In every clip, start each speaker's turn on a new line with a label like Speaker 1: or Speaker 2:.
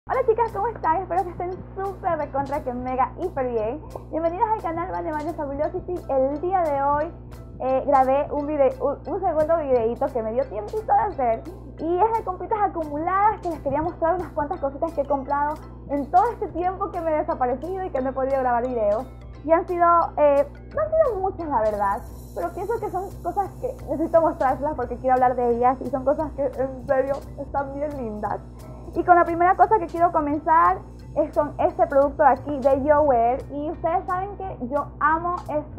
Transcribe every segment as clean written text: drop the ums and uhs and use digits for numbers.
Speaker 1: Hola chicas, ¿cómo están? Espero que estén súper recontra que mega hiper bien. Bienvenidas al canal Vane Fabulosity. El día de hoy grabé un segundo videito que me dio tiempito de hacer y es de compritas acumuladas que les quería mostrar unas cuantas cositas que he comprado en todo este tiempo que me he desaparecido y que no he podido grabar videos. Y no han sido muchas la verdad, pero pienso que son cosas que necesito mostrárselas porque quiero hablar de ellas y son cosas que en serio están bien lindas. Y con la primera cosa que quiero comenzar es con este producto de aquí de YoWear. Y ustedes saben que yo amo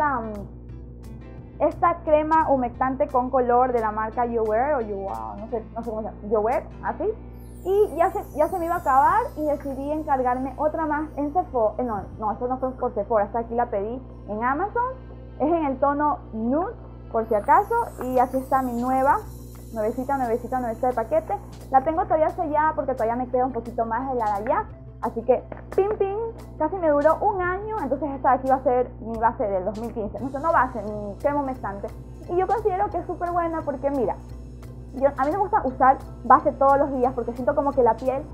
Speaker 1: esta crema humectante con color de la marca YoWear o no sé cómo se llama, YoWear, así. Y ya se me iba a acabar y decidí encargarme otra más en Sephora. No, eso no fue por Sephora, esta aquí la pedí en Amazon. Es en el tono nude, por si acaso. Y aquí está mi nuevecita de paquete. La tengo todavía sellada porque todavía me queda un poquito más de la de allá. Así que, casi me duró un año. Entonces esta de aquí va a ser mi base del 2015. No base, mi crema humectante. Y yo considero que es súper buena porque mira, a mí me gusta usar base todos los días porque siento como que la piel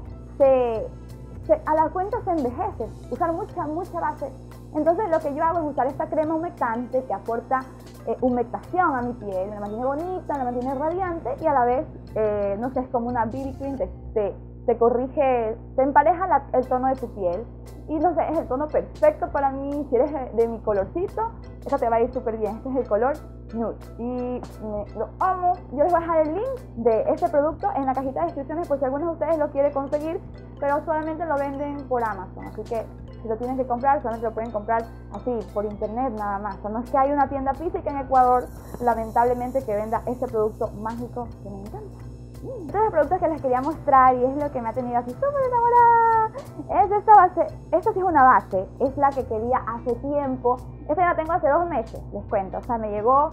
Speaker 1: a la cuenta se envejece. Usar mucha base. Entonces lo que yo hago es usar esta crema humectante que aporta humectación a mi piel, me la mantiene bonita, me la mantiene radiante y a la vez, no sé, es como una BB cream, te corrige, te empareja el tono de tu piel y no sé, es el tono perfecto para mí. Si eres de mi colorcito, esta te va a ir súper bien. Este es el color nude y lo amo. Yo les voy a dejar el link de este producto en la cajita de descripciones por si alguno de ustedes lo quiere conseguir, pero solamente lo venden por Amazon, así que si lo tienen que comprar, solamente lo pueden comprar así, por internet nada más. O sea, no es que hay una tienda física en Ecuador, lamentablemente, que venda este producto mágico que me encanta. Entonces, productos que les quería mostrar y es lo que me ha tenido así súper enamorada, es esta base. Esta sí es una base, es la que quería hace tiempo. Esta ya la tengo hace 2 meses, les cuento. O sea, me llegó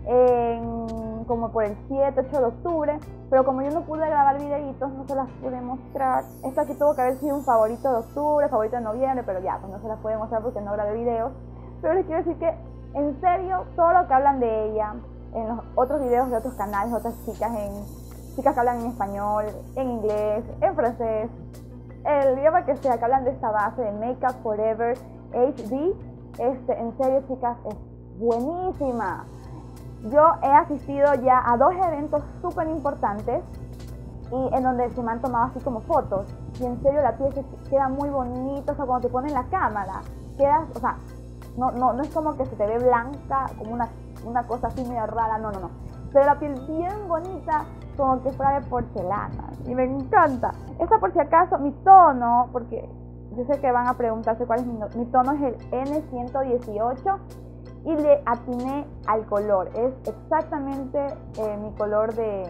Speaker 1: como por el 7, 8 de octubre, pero como yo no pude grabar videitos, no se las pude mostrar. Esta aquí tuvo que haber sido un favorito de octubre, favorito de noviembre, pero ya, pues no se las pude mostrar porque no grabé videos. Pero les quiero decir que, en serio, todo lo que hablan de ella, en los otros videos de otros canales, otras chicas que hablan en español, en inglés, en francés, el idioma que sea, que hablan de esta base de Makeup Forever HD, en serio chicas, es buenísima. Yo he asistido ya a 2 eventos súper importantes y en donde se me han tomado así como fotos y en serio la piel se queda muy bonita. O sea, cuando te ponen la cámara quedas, o sea, no es como que se te ve blanca como una cosa así medio rara, no, pero la piel bien bonita, como que fuera de porcelana, y me encanta. Esta, por si acaso, mi tono, porque yo sé que van a preguntarse cuál es mi tono, es el N118 y le atiné al color. Es exactamente mi color de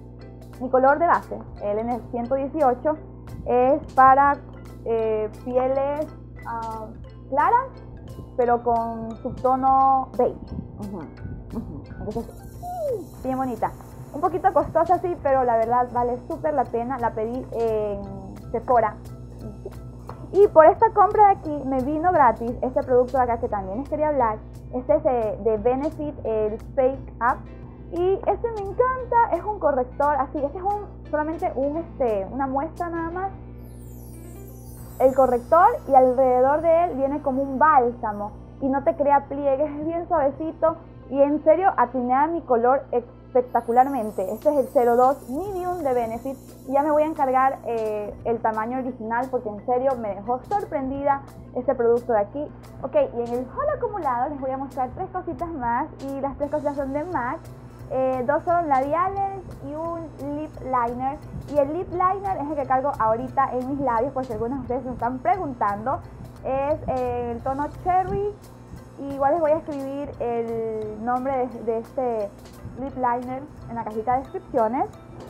Speaker 1: base. El N118 es para pieles claras, pero con subtono beige. Entonces, bien bonita. Un poquito costosa sí, pero la verdad vale súper la pena. La pedí en Sephora. Y por esta compra de aquí me vino gratis este producto de acá que también les quería hablar. Este es de Benefit, el Fake Up. Y este me encanta, es un corrector así. Este es solamente una muestra nada más. El corrector, y alrededor de él viene como un bálsamo y no te crea pliegues, es bien suavecito. Y en serio, atiné a mi color espectacularmente. Este es el 02 Medium de Benefit. Y ya me voy a encargar el tamaño original porque en serio me dejó sorprendida este producto de aquí. Ok, y en el haul acumulado les voy a mostrar 3 cositas más. Y las 3 cositas son de MAC. 2 son labiales y un lip liner. Y el lip liner es el que cargo ahorita en mis labios, por si algunos de ustedes me están preguntando. Es el tono Cherry. Igual les voy a escribir el nombre de este lip liner en la cajita de descripciones.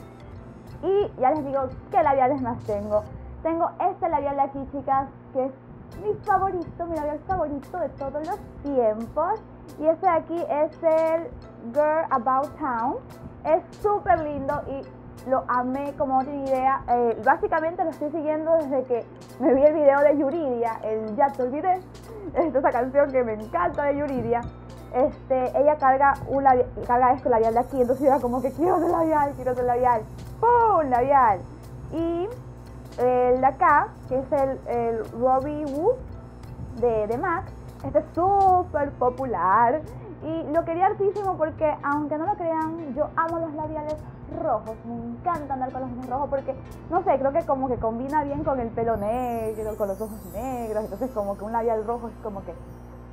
Speaker 1: Y ya les digo qué labiales más tengo. Tengo este labial de aquí, chicas, que es mi labial favorito de todos los tiempos. Y este de aquí es el Girl About Town. Es súper lindo y lo amé como no tiene idea. Básicamente lo estoy siguiendo desde que me vi el video de Yuridia, el Ya Te Olvidé. Esa canción que me encanta de Yuridia. Ella carga este labial de aquí, entonces yo era como que quiero otro labial. ¡Pum! Labial. Y el de acá, que es el Robbie Woo de MAC. Este es súper popular y lo quería hartísimo porque, aunque no lo crean, yo amo los labiales rojos. Me encanta andar con los ojos rojos porque, no sé, creo que como que combina bien con el pelo negro, con los ojos negros. Entonces como que un labial rojo es como que...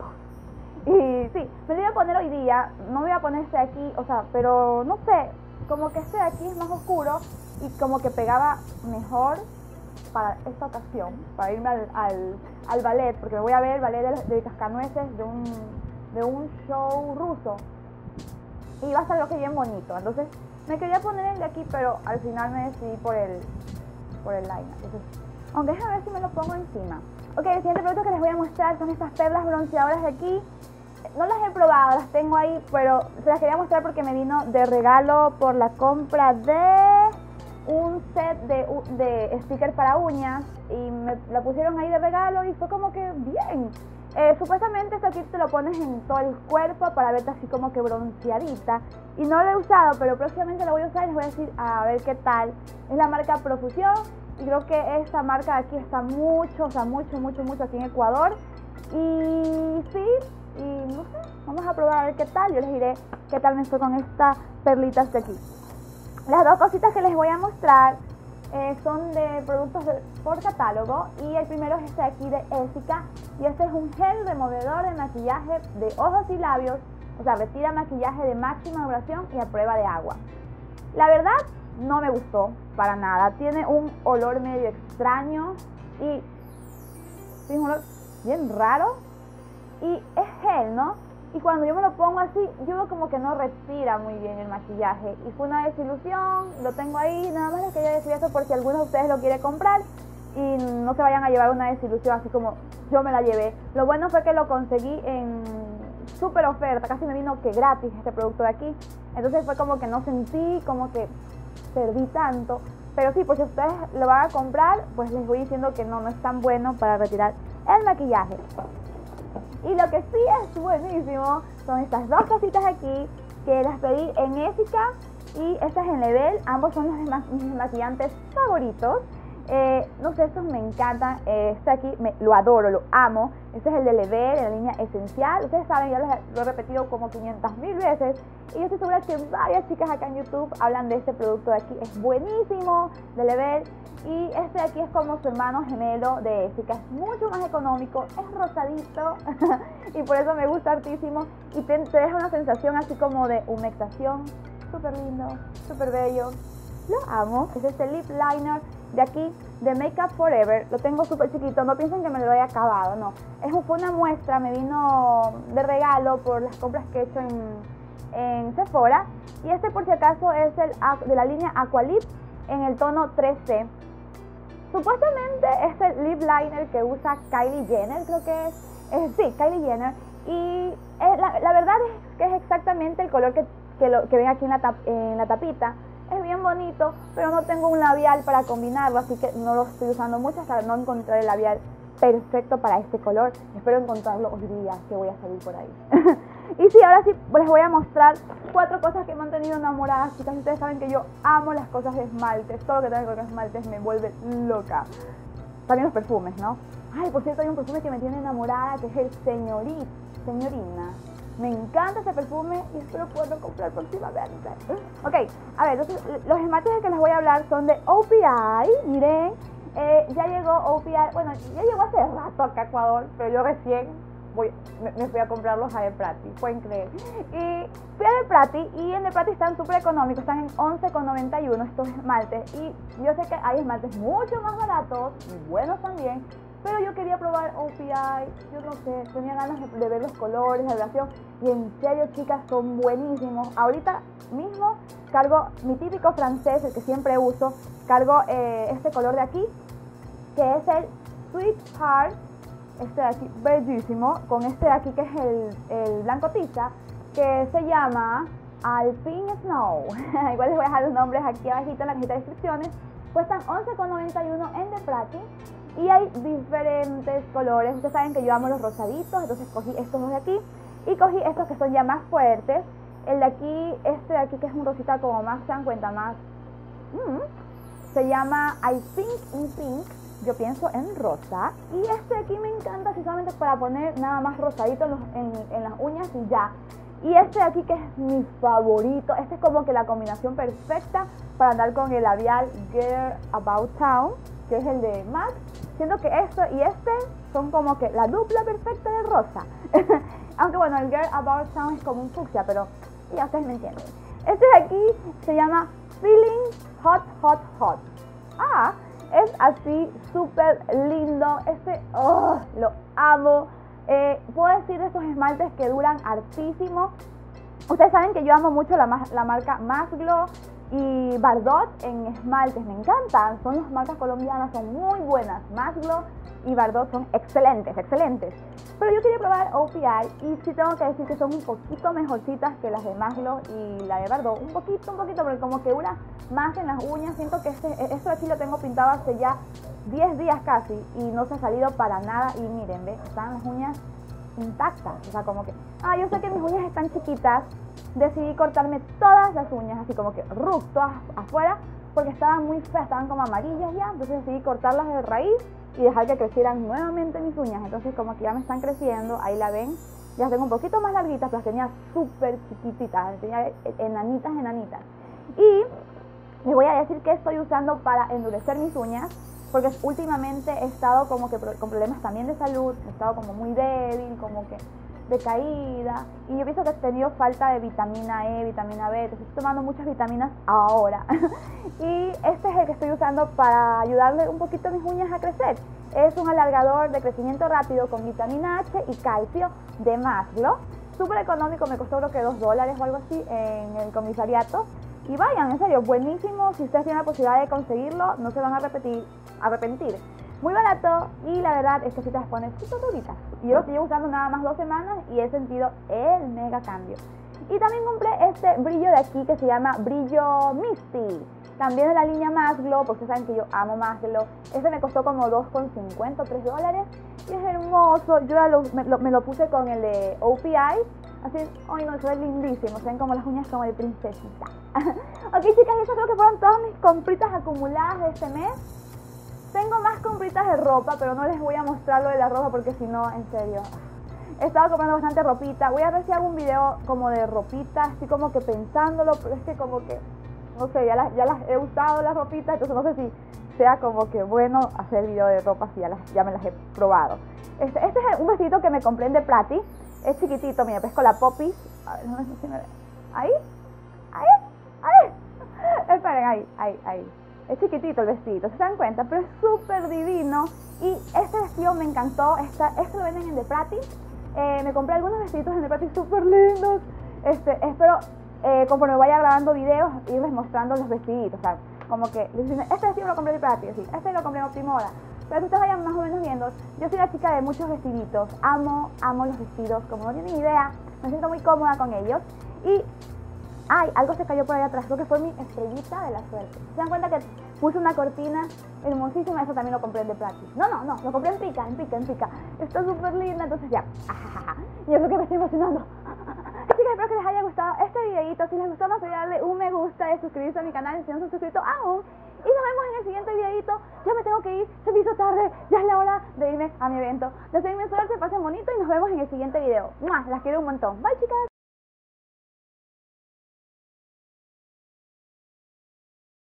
Speaker 1: Y sí, me lo iba a poner hoy día. No voy a poner este de aquí, o sea, pero no sé, como que este de aquí es más oscuro y como que pegaba mejor para esta ocasión, para irme al ballet, porque me voy a ver el ballet de Cascanueces de un show ruso y va a ser lo que bien bonito. Entonces me quería poner el de aquí, pero al final me decidí por el liner. Entonces, aunque déjame ver si me lo pongo encima. Ok, el siguiente producto que les voy a mostrar son estas perlas bronceadoras de aquí. No las he probado, las tengo ahí, pero se las quería mostrar porque me vino de regalo por la compra de un set de stickers para uñas y me la pusieron ahí de regalo y fue como que bien. Supuestamente esto aquí te lo pones en todo el cuerpo para verte así como que bronceadita y no lo he usado, pero próximamente lo voy a usar y les voy a decir a ver qué tal. Es la marca Profusión y creo que esta marca de aquí está mucho, o sea, mucho aquí en Ecuador y sí, y no sé, vamos a probar a ver qué tal. Yo les diré qué tal me fue con estas perlitas de aquí. Las dos cositas que les voy a mostrar son de productos por catálogo y el primero es este de aquí de Essica y este es un gel removedor de maquillaje de ojos y labios, o sea, retira maquillaje de máxima duración y a prueba de agua. La verdad no me gustó para nada, tiene un olor medio extraño y tiene un olor bien raro y es gel, ¿no? Y cuando yo me lo pongo así, yo veo como que no respira muy bien el maquillaje. Y fue una desilusión, lo tengo ahí, nada más les quería decir eso por si alguno de ustedes lo quiere comprar y no se vayan a llevar una desilusión así como yo me la llevé. Lo bueno fue que lo conseguí en súper oferta, casi me vino que gratis este producto de aquí. Entonces fue como que no sentí como que perdí tanto. Pero sí, por si ustedes lo van a comprar, pues les voy diciendo que no es tan bueno para retirar el maquillaje. Y lo que sí es buenísimo son estas dos cositas aquí que las pedí en Essica y estas en Level. Ambos son mis maquillantes favoritos. No sé, estos me encantan. Este aquí lo adoro, lo amo. Este es el de Level, en la línea esencial. Ustedes saben, ya lo he repetido como 500.000 veces. Y yo estoy segura que varias chicas acá en YouTube hablan de este producto de aquí. Es buenísimo, de Level. Y este de aquí es como su hermano gemelo de Essica. Es mucho más económico, es rosadito y por eso me gusta hartísimo. Y te deja una sensación así como de humectación. Súper lindo, súper bello. Lo amo. Es este lip liner de aquí, de Makeup Forever. Lo tengo súper chiquito, no piensen que me lo he acabado, no. Fue una muestra, me vino de regalo por las compras que he hecho en Sephora. Y este por si acaso es el de la línea Aqualip en el tono 3C. Supuestamente es el lip liner que usa Kylie Jenner, creo que es sí, Kylie Jenner. Y la verdad es que es exactamente el color que ven aquí en la tapita. Es bien bonito, pero no tengo un labial para combinarlo, así que no lo estoy usando mucho hasta no encontrar el labial perfecto para este color. Espero encontrarlo hoy día, que voy a salir por ahí. Y sí, ahora sí les voy a mostrar 4 cosas que me han tenido enamoradas, chicas. Ustedes saben que yo amo las cosas de esmaltes, todo lo que tenga que ver con esmaltes me vuelve loca. También los perfumes, ¿no? Ay, por cierto, hay un perfume que me tiene enamorada, que es el Señorina. Me encanta ese perfume y espero poderlo comprar próximamente. Ok, a ver, entonces, los esmaltes de que les voy a hablar son de OPI. Miren, ya llegó OPI, bueno, ya llegó hace rato acá a Ecuador, pero yo recién me fui a comprarlos a De Prati, pueden creer. Y fui a De Prati y en De Prati están súper económicos, están en 11,91 estos esmaltes. Y yo sé que hay esmaltes mucho más baratos y buenos también, pero yo quería probar OPI, yo no sé, tenía ganas de ver los colores, la duración, y en serio, chicas, son buenísimos. Ahorita mismo cargo mi típico francés, el que siempre uso, cargo este color de aquí, que es el Sweetheart, este de aquí, bellísimo, con este de aquí que es el blanco tiza, que se llama Alpine Snow. Igual les voy a dejar los nombres aquí abajito en la cajita de descripciones. Cuestan 11,91 en De Prati. Y hay diferentes colores. Ustedes saben que yo amo los rosaditos, entonces cogí estos dos de aquí y cogí estos que son ya más fuertes. El de aquí, este de aquí que es un rosita como más, se dan cuenta, más se llama I Think in Pink, yo pienso en rosa. Y este de aquí me encanta, así solamente para poner nada más rosadito en las uñas y ya. Y este de aquí que es mi favorito, este es como que la combinación perfecta para andar con el labial Girl About Town, que es el de MAC. Siento que esto y este son como que la dupla perfecta de rosa. Aunque bueno, el Girl About Town es como un fucsia, pero ya ustedes me entienden. Este de aquí se llama Feeling Hot Hot Hot. Es así súper lindo. Este, lo amo. Puedo decir de estos esmaltes que duran hartísimo. Ustedes saben que yo amo mucho la marca Max Glow y Bardot en esmaltes, me encantan. Son las marcas colombianas, son muy buenas. Max Glow y Bardot son excelentes, excelentes. Pero yo quería probar OPI y sí tengo que decir que son un poquito mejorcitas que las de Max Glow y la de Bardot. Un poquito, porque como que dura más en las uñas. Siento que esto aquí lo tengo pintado hace ya 10 días casi y no se ha salido para nada. Y miren, ¿ves? Están las uñas intactas. O sea, como que, yo sé que mis uñas están chiquitas. Decidí cortarme todas las uñas, así como que todas afuera, porque estaban muy feas, estaban como amarillas ya. Entonces decidí cortarlas de raíz y dejar que crecieran nuevamente mis uñas. Entonces como que ya me están creciendo, ahí la ven. Ya las tengo un poquito más larguitas, pero las tenía súper chiquititas, las tenía enanitas. Y les voy a decir que estoy usando para endurecer mis uñas, porque últimamente he estado como que con problemas también de salud, he estado como muy débil, como que decaída, y yo pienso que he tenido falta de vitamina E, vitamina B, entonces estoy tomando muchas vitaminas ahora. Y este es el que estoy usando para ayudarle un poquito a mis uñas a crecer. Es un alargador de crecimiento rápido con vitamina H y calcio de Max Glow. Súper económico, me costó creo que $2 o algo así en el comisariato. Y vayan, en serio, buenísimo. Si ustedes tienen la posibilidad de conseguirlo, no se van a arrepentir. Muy barato y la verdad es que si te las pones súper duritas. Y yo lo estoy usando nada más 2 semanas y he sentido el mega cambio. Y también compré este brillo de aquí que se llama Brillo Misty. También de la línea Max Glow, porque ustedes saben que yo amo Max Glow. Este me costó como $2,50 o $3 y es hermoso. Yo ya me lo puse con el de OPI. Así, ay no, eso es lindísimo. Se ven como las uñas como de princesita. Ok chicas, y esas creo que fueron todas mis compritas acumuladas de este mes. Tengo más compritas de ropa, pero no les voy a mostrar lo de la ropa porque si no, en serio, he estado comprando bastante ropita. Voy a ver si hago un video como de ropita, así como que pensándolo, pero es que como que, no sé, ya las he usado las ropitas, entonces no sé si sea como que bueno hacer video de ropa si ya me las he probado. Este es un vestidito que me compré en The Plati. Es chiquitito, mira, pesco la Popis. A ver, no sé si me ve. Ahí. Esperen, ahí. Es chiquitito el vestido, ¿se dan cuenta? Pero es súper divino. Y este vestido me encantó. Este lo venden en The Plati. Me compré algunos vestiditos en The Plati súper lindos. Espero, conforme vaya grabando videos, irles mostrando los vestiditos. O sea, como que, este vestido lo compré en The Plati, así, este lo compré en Optimoda. Pero que ustedes vayan más o menos viendo. Yo soy la chica de muchos vestiditos. Amo los vestidos, como no tienen idea. Me siento muy cómoda con ellos. Y algo se cayó por ahí atrás, creo que fue mi estrellita de la suerte. ¿Se dan cuenta que puse una cortina hermosísima? Eso también lo compré en The Plati. No, lo compré en Pica. Está súper linda, entonces ya. Y yo creo que me estoy emocionando. Chicas, espero que les haya gustado este videito. Si les gustó, no olviden darle un me gusta y suscribirse a mi canal si no se han suscrito aún. Y nos vemos en el siguiente videito. Ya me tengo que ir, se me hizo tarde, ya es la hora de irme a mi evento. Deseenme suerte, pasen bonito y nos vemos en el siguiente video. ¡Mua! Las quiero un montón. Bye chicas.